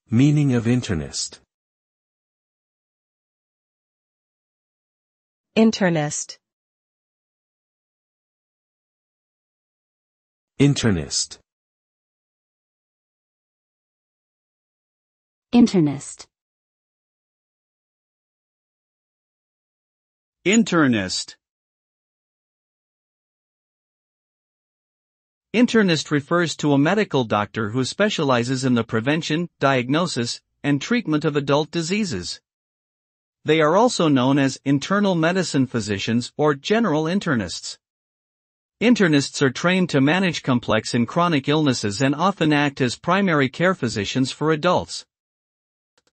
Meaning of internist. Internist. Internist. Internist. Internist. Internist refers to a medical doctor who specializes in the prevention, diagnosis, and treatment of adult diseases. They are also known as internal medicine physicians or general internists. Internists are trained to manage complex and chronic illnesses and often act as primary care physicians for adults.